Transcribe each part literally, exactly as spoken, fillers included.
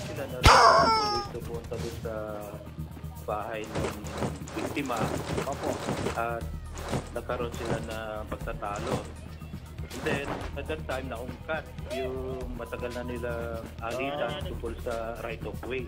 sila na pulis pupunta doon sa bahay ng biktima. Opo. At nagkaroon sila na pagtatalo. And then, at that time, naungkat yung matagal na nila alitan tungkol sa right of way.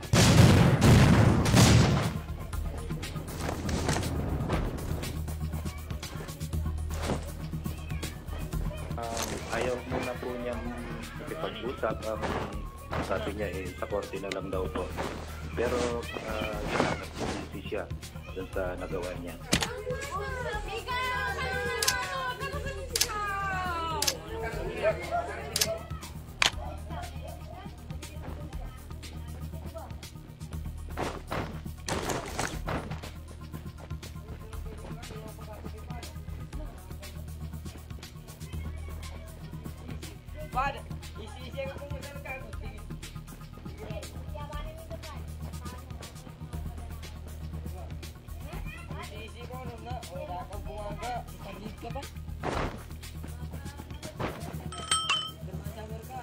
Um, ayaw muna po niyang nakipag-usap. Um, sabi niya eh, sa korte na lang daw po. Pero uh, yun, nagpulisi siya dun sa nagawa niya. Pada, isi-isi yang kamu jalan kau tinggi. Isi-isi kau nak, orang kau buang ke, pergi ke apa? Bermacam mereka.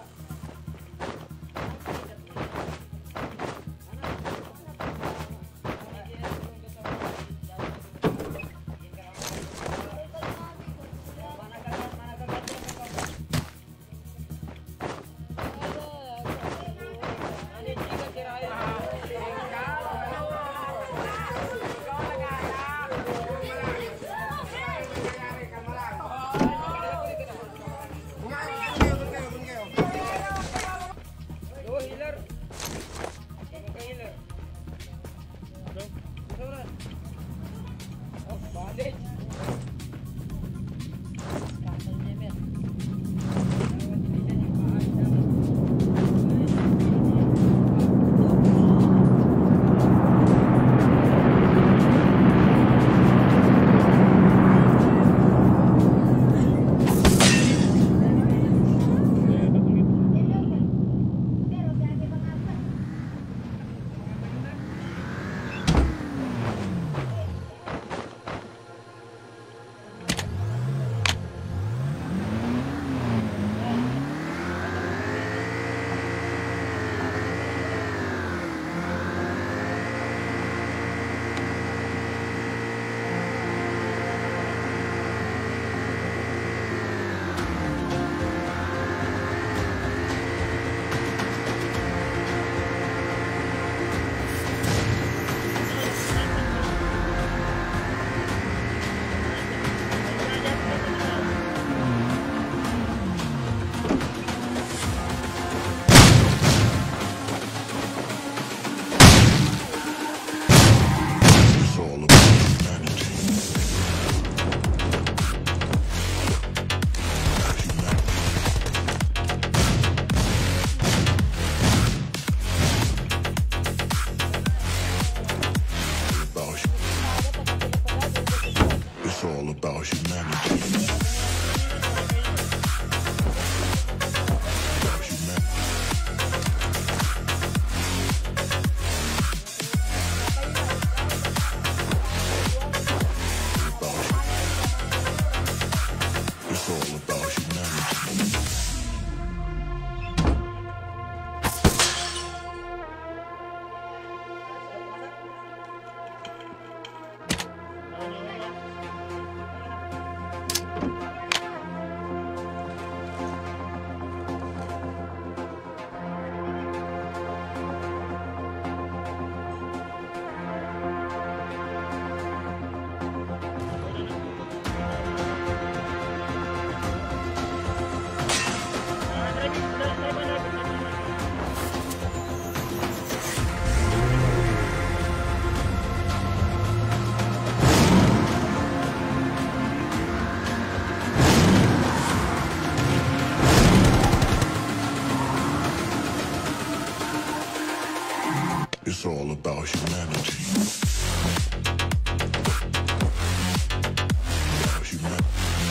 It's all about humanity. About humanity.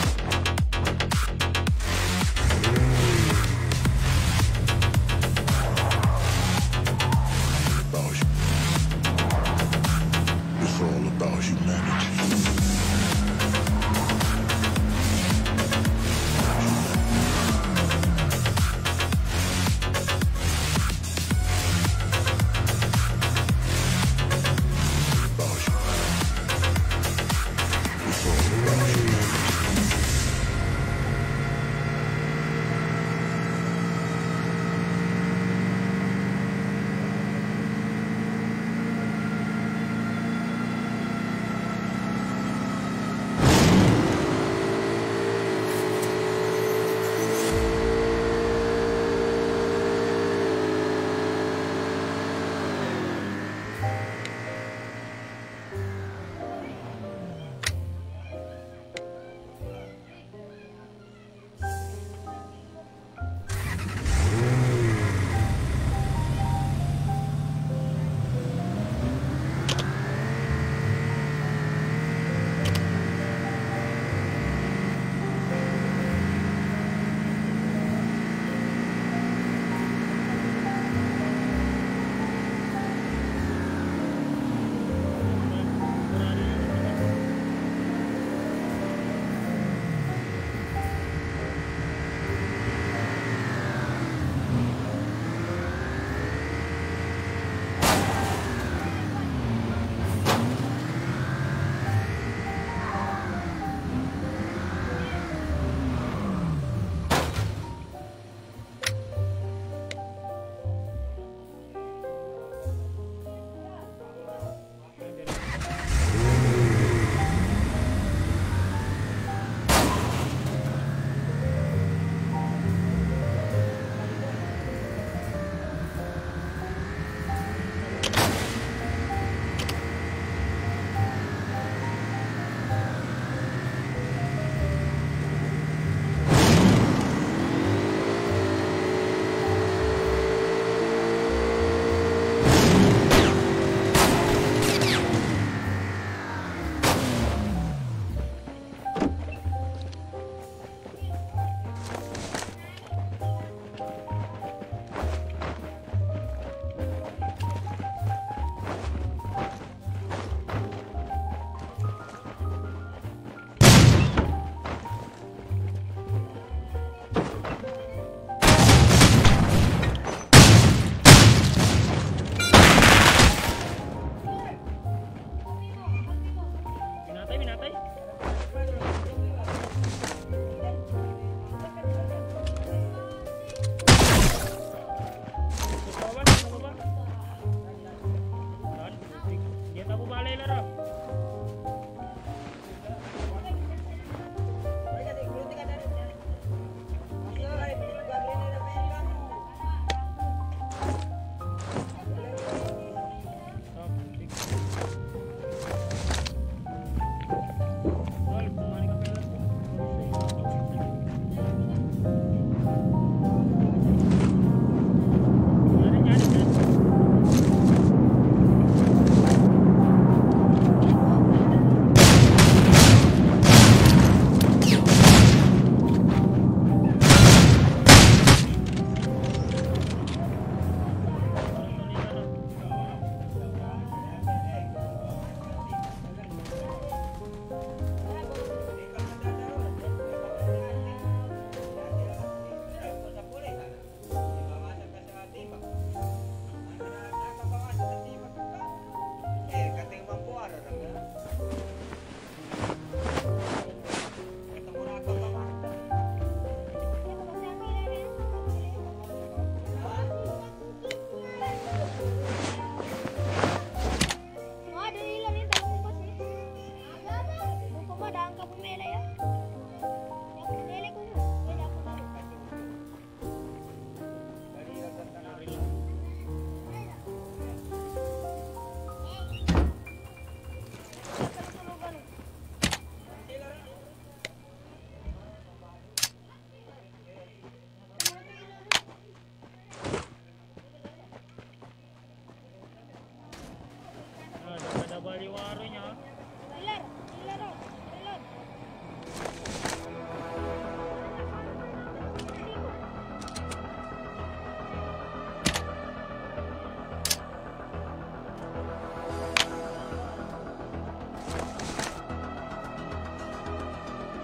About hu- It's all about humanity.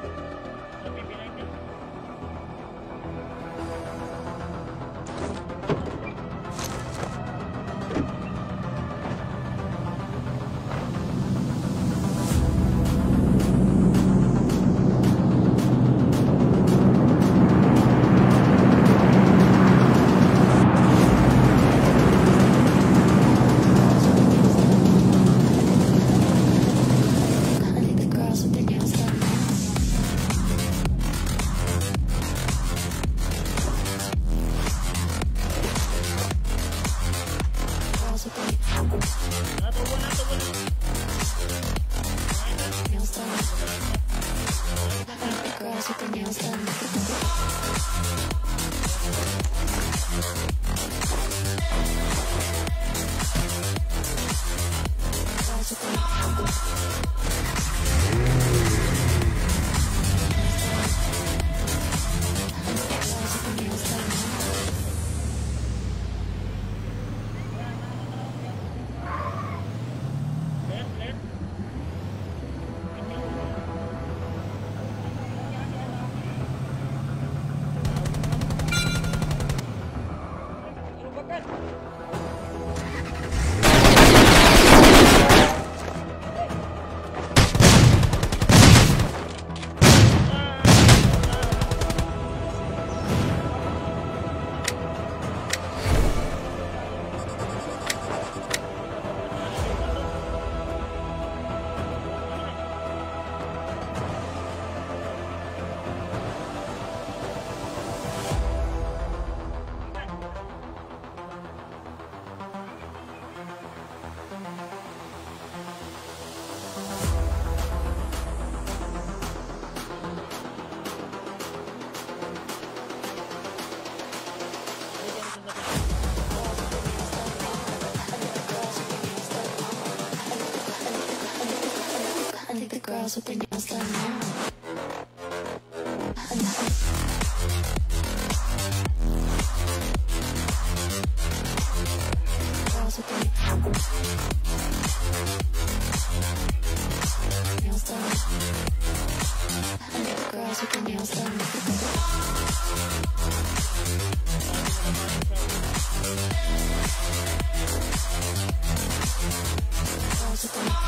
Girls with their nails done now. Girls with their nails done. Girls with their nails done. Girls with their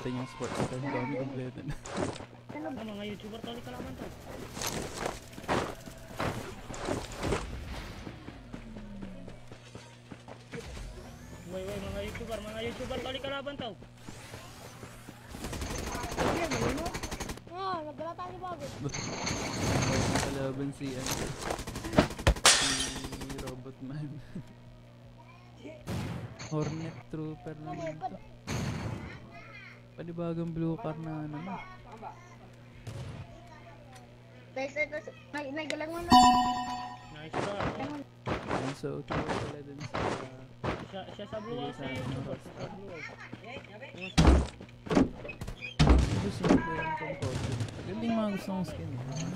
natin yung sports time. Dami kompleto na. Ano mga YouTuber tali kalaban to? Woy, woy, mga YouTuber, mga YouTuber tali kalaban to. Oh, nagbalata ni Bago. Kalaban si ano. Si Robotman. Hornet Trooper naman to. Panibagang blue car na ano na. Guys, ito, may, may galang mo na. Nice shot. And so, tuwa pala dun sa... Siya, siya sa blue house na YouTuber. Siya sa blue house. Ito simple yung composite. Galing mga gusto kong skin.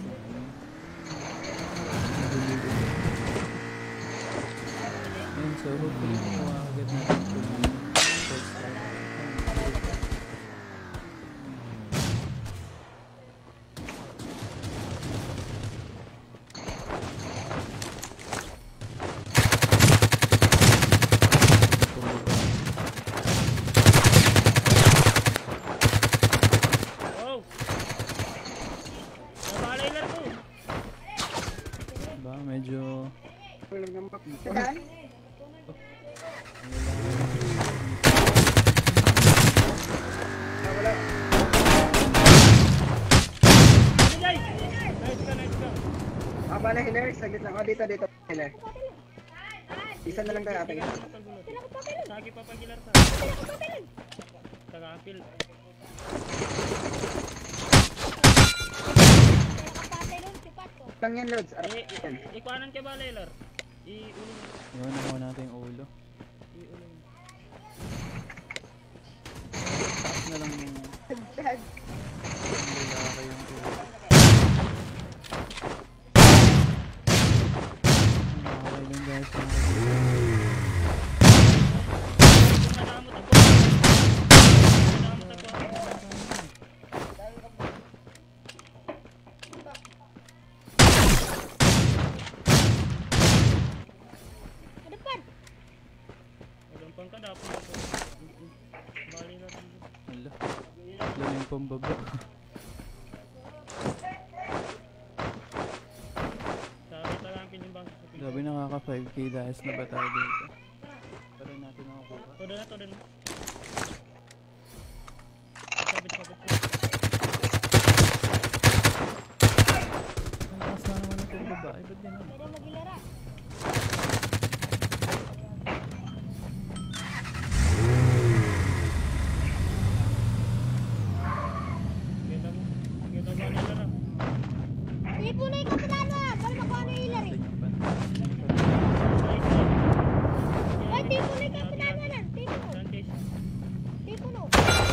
And so, hopefully, makakagad natin ito yung first time. Oh! Nabalay lang to. Ba, medyo... Saan? Ano guys? Nice ka, nice ka. Ah, bala, Hiller. Saglit lang. Oh, dito, dito, Hiller. Isa na lang tayo ata. Sa gulo. Sagi pa pagilar sa. Taga-apil. Nakapatay nun, si Pato. Lang yan, Lods. Ah, Eh, yan. ikuanan ka ba, Laylar? I-uling. Yun, nakuha natin yung ulo. I-uling. Taas na lang yung... Dad. yung lalaki yung ulo. Okay lang guys. Madamot ako. Madamot ako. Kadepan. Magampang ka dapat ako. Bali na rin. Hala. Alam yung pambaba. Sabi talampin yung bangsa sa pinto. Grabe nakaka five K dahil na ba tayo dito. Pero natin nakakuha. Todo na, todo na. Sabit, sabit. Ang taas na naman itong babae. Ba't ganun? Pwede magilara. Kita mo. Kita ba nila na? Hindi po na yung kapitano ah. Para makuha na yung hilari. Ito yung pan- Ay, di po na yung kapitano na. Di po. Sanchez. Di po no.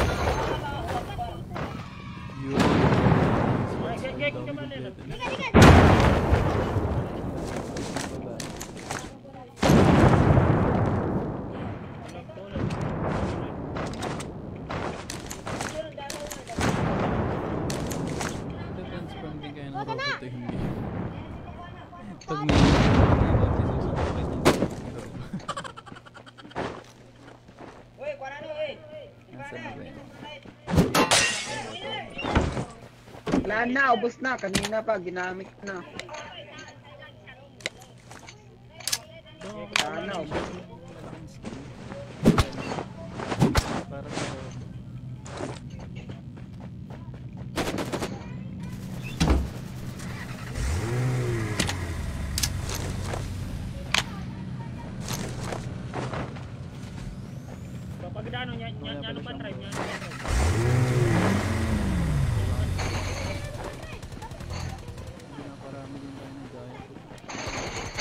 Yun. Ay, gag- gag- ka ba nila? Likat, likat. Babae. Anak ko lang. Depends kung hindi kaya ng Wag ka na! robot o hindi. Pag may robot, isusunod ka niya. Uy, kuha na, uy. Nasaan na ba yun? Wala na, ubos na. Kanina pa, ginamit ko na. Wala na, ubos na. Para sa robot. Kapag dano, nya- nya- Wala nyano pala pa siyang drive, robot. nyano pa drive. Pinakarami din tayo ng gaya.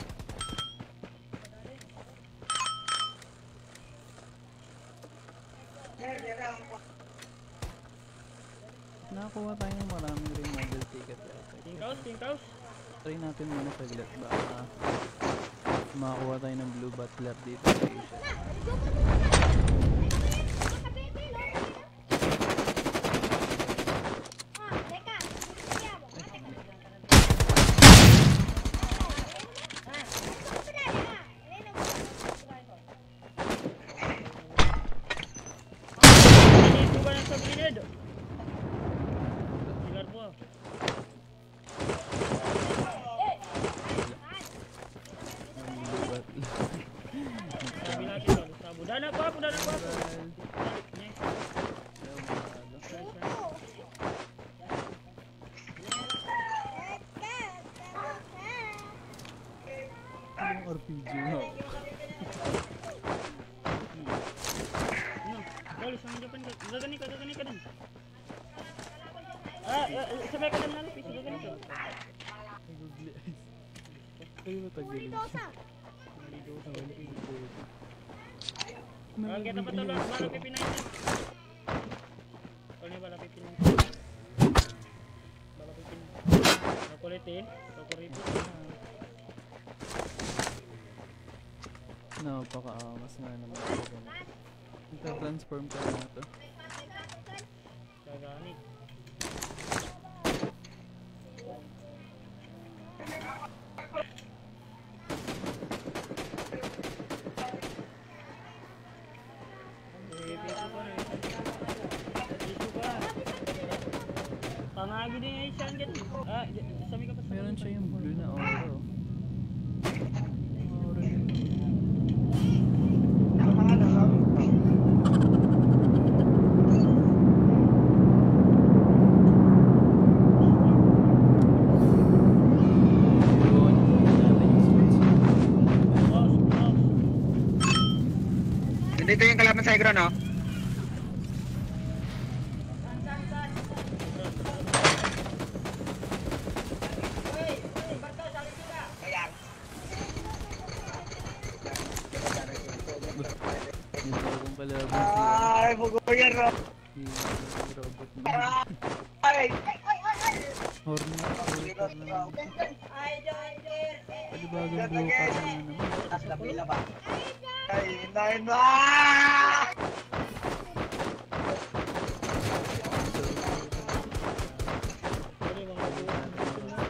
Nakakuha tayo ng maraming ring model ticket yata. Pink house, pink house. Try natin muna saglit. Baka makakuha tayo ng blue butler dito sa Asia. Ah, teka. Kaya mo. Dito ba ng Udah na po, udah na po. Moral. Nice. Ayaw manalo. Nice, nice. Ano yung R P G mo? Ano? Dali, sa mga Japan ka. Gagani ka, gagani ka din. Ah, ah, sabay ka lang namin, piso, gagani ka. Ay, Google Eyes. Kayo matagalin. Ah, kita pa talo, bala pipinayin yan. Ano bala pipinayin? Bala pipinayin. Kukulitin, kukuripin. Napaka-amas nga naman ito ganito. Nagka-transform ka na ito. Gagani. Eh, piso pa rin. Piso pa. Tangagi din yung isang dyan. Ah, sabi ka pa sa Meron siya yung blue na aura. Oh. Aura yun. Yun, natin yung sports. Boss, boss. Nandito yung kalaban sa igro, no? Yung bagong kalaban si Ay, bugoyan, Rob. si robot na. Ay! Horny Broker naman. Pwede bagong broker na naman. Ay, nay, na! Sorry, mga buwan.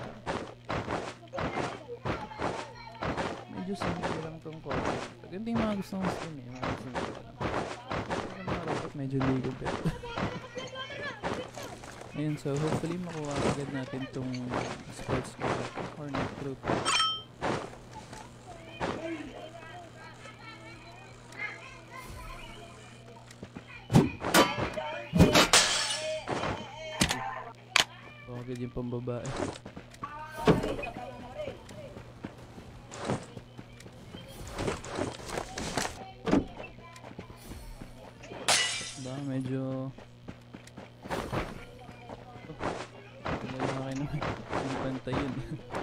Medyo simple lang tong concept. Ganito yung mga gusto kong skin eh. Mga simple lang. Pero mga robot medyo ligo pero. Ayun, so hopefully makuha agad natin tong sports car or not through. So agad yung pambabae. Ba, medyo lalaki naman. Hindi pantay yun.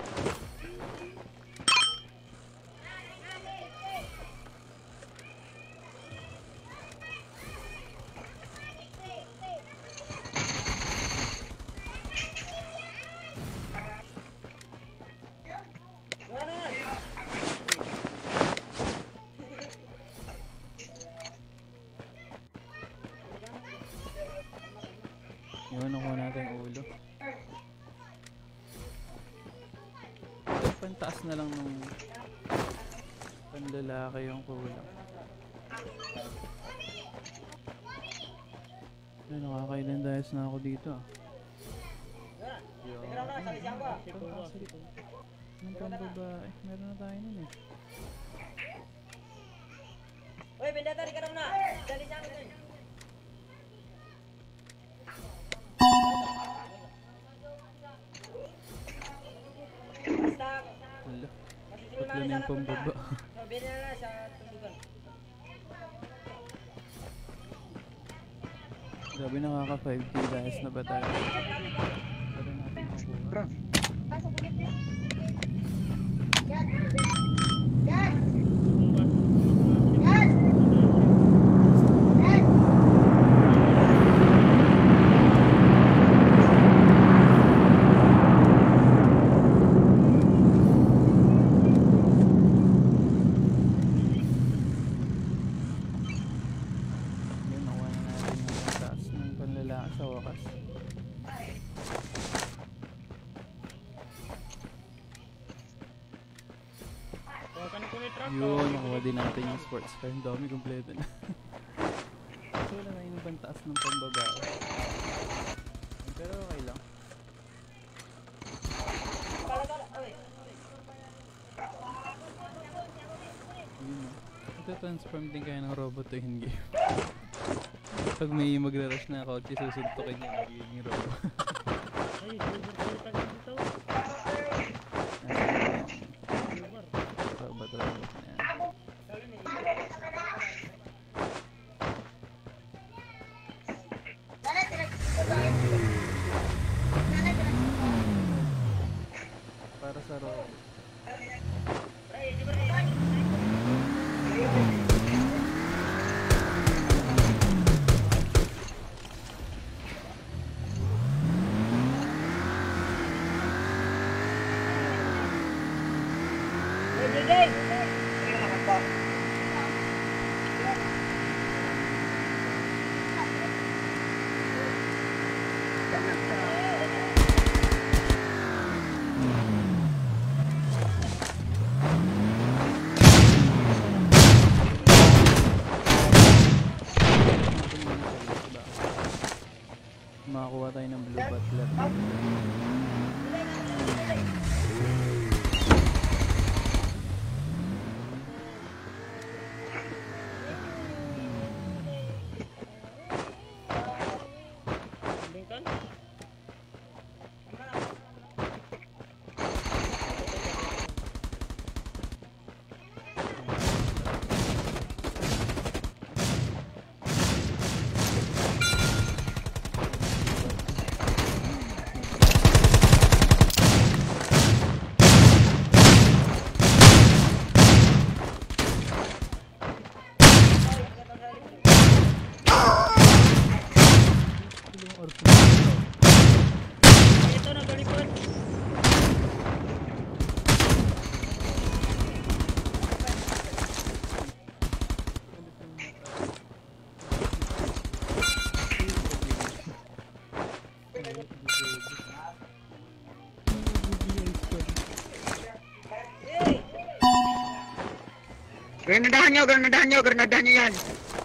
Yun, nakuha natin yung ulo. Ito, pantaas na lang nung panlalaki yung kulang. Ay, nakakailan dahil na ako dito ah. Yun. Anong pambabae? Meron na tayo nun eh. Uy, benda tarik ka na. Dali siya ka dun. Wala. Tatlo na yung pambaba. So, benda na sa tundugan. Grabe, nakaka five K dahil na ba tayo? Pero natin makuha. Yun, nakuha na natin yung taas ng panlalaki sa wakas. Huwakan ko ni truck. Yun, nakuha din natin yung sports car. Ang dami, kompleto na. So wala na yung ibang taas ng pambabae. Pero okay lang. Yun na. Magta-transform din kaya ng robot to in-game. Pag may magre-rush na kotse, susuntukin niya magiging robot. Ay, silver tayo tayo dito. Silver. Robot, robot na yan. Para sa robot. Makakuha tayo ng blue butler. Lincoln? Ito na galikod. Grenadahan nyo, grenadahan nyo, grenadahan nyo yan.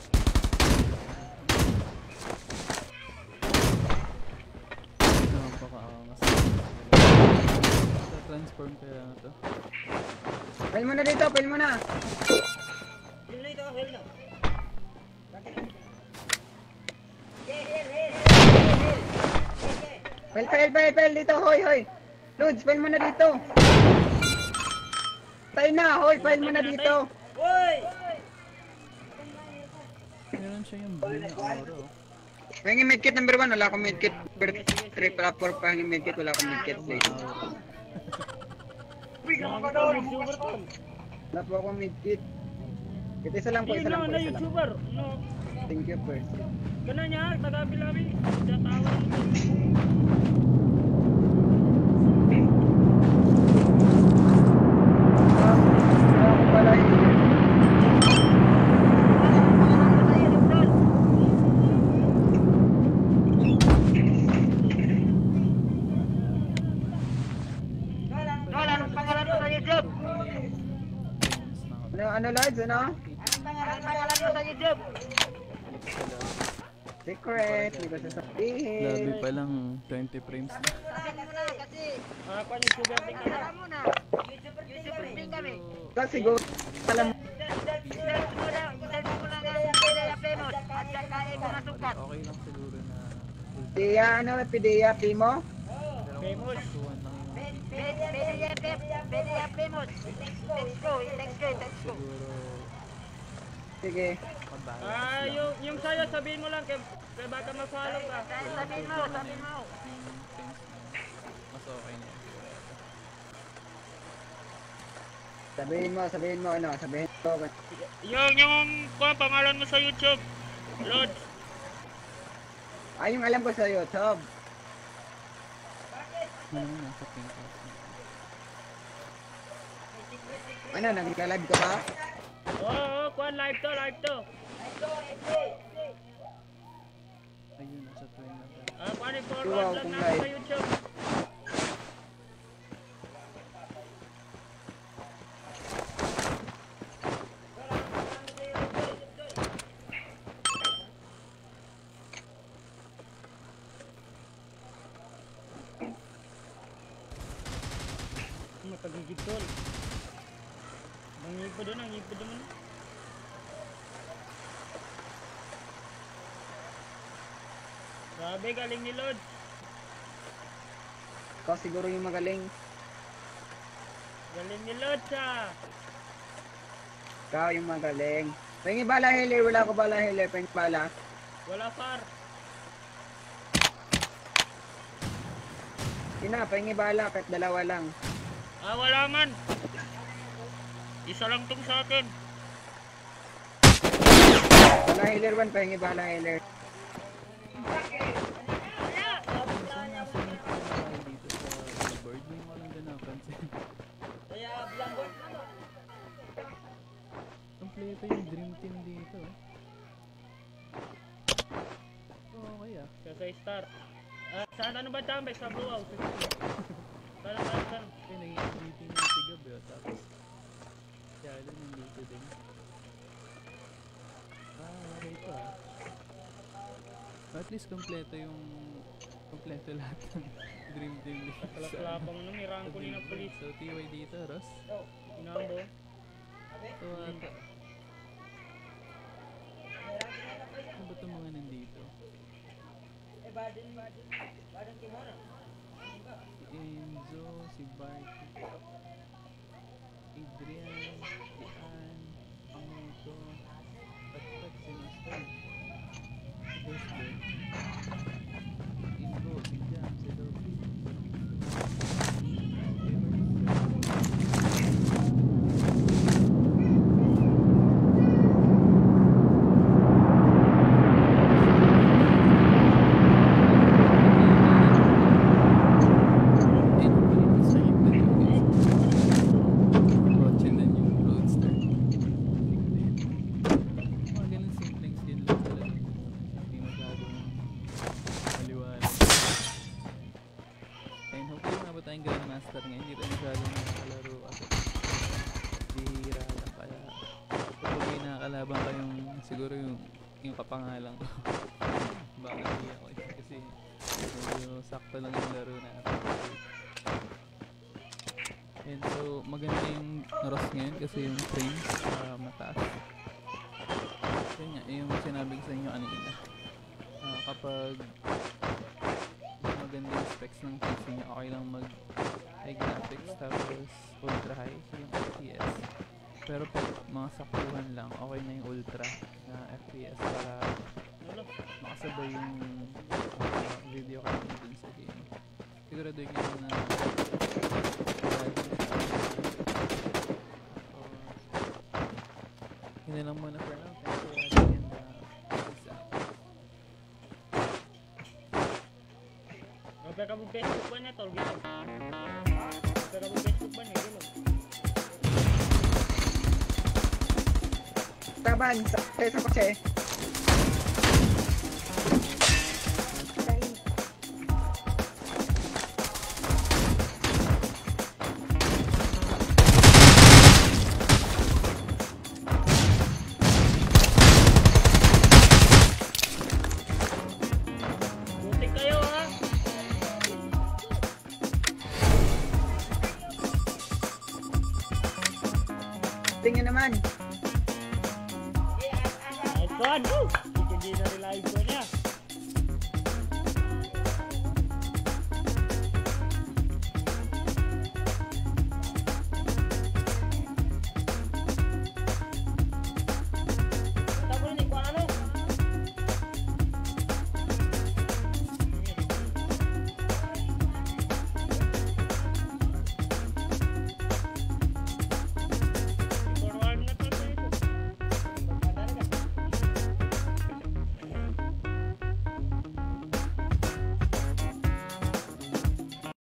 Napakaangas. Transform kaya na to. Fail mo na dito, fail mo na. Heal na ito, heal na. Fail, fail, fail, fail dito, hoy, hoy. Lods, fail mo na dito. Tayo na, hoy, fail mo na dito. Uy! Meron siya yung blue na aura. oh. Pahingin medkit number one, wala akong medkit. Number three, para four, pahingin medkit, wala akong medkit. Please. YouTuber to. Wala po akong medkit. Ito isa lang po, Yun isa lang na, po, na isa lang. YouTuber. No. Thank you, first. Ganun niya, tagabi-labi. Tatawa nito. Ako pala, hindi. Ano, ano, lads, ano? Secret, hindi ko sasabihin. Labi pa lang, twenty frames na. Ah, kung YouTuber din ka na. Kasi go, alam mo. Okay lang siguro na Pidea, ano, Pidea, Primo? Famous. tuwan lang yung siguro Sige. pagbalas Ah, lang. yung, yung sa'yo, sabihin mo lang kay, kay baka ma-follow ka. Sabihin mo, sabihin mo. Mas okay na yun. Sabihin mo, sabihin mo, ano, sabihin mo. Yung, yung kung pangalan mo sa YouTube. Lord. Ay, yung alam ko sa YouTube. Ano na, nasa pink house na. Ano, nagla-live ka ba? Oo, oh, kuhan, live to, live to. Ayun, nasa twin na tayo. Ah, kuhan, Wow, forward lang kung natin live. sa YouTube. Matagigid tol. Nangipod doon, nangipod naman. Sabi, galing ni Lord. Ikaw siguro yung magaling. Galing ni Lord siya. Ikaw yung magaling. Pengi bala healer, wala ko bala healer, pengi bala. Wala far. Ina, pengi bala, kahit dalawa lang. Ah, wala man. Isa lang tong sa akin. Bala healer one, pengi bala healer. Dito sa billboard, hindi ko lang din napansin. Kaya bilang board. Kompleto yung dream team dito. Oo, kaya. Kaya sa star. Ah, saan ano ba Jambek? Sa Blue House. Para para saan? Kaya naging meeting yung si Gabriel, tapos si Alan nandito din. Ah, okay ito ah. At least kompleto yung kompleto lahat ng dream team dito. Kalaklapang ano, may rangkuli ng police. So, T Y dito, Ross. Inambo. So, ata. Ano ba itong mga nandito? Eh, Baden, Baden. Baden Timona. Si Enzo, si Barty, Adrian, si Ann, Amoto, Patpat, si Master, Desbe, Ingo, si Jam, si Dobby, siguro yung yung kapangalan ko. Baka hindi ako eh, kasi medyo sakto lang yung laro natin. And so maganda yung Ross ngayon kasi yung frames uh, mataas. Yun nga, yung sinabi ko sa inyo kanina. Uh, kapag maganda yung specs ng P C niya, okay lang mag high graphics tapos ultra high yung F P S. Pero pag mga saktuhan lang, okay na yung ultra na F P S para makasabay yung uh, video card dun sa game. Siguraduhin nyo na uh, yun na lang muna for now. Thanks for watching and uh, peace out. Magpeka mo Facebook ba niya, tol? Magpeka mo Facebook ba niya? Gilog. Taban, sa, sa kotse. Buti kayo ha! Tingnan naman. Nice one! Woo! Hindi na relive ko niya.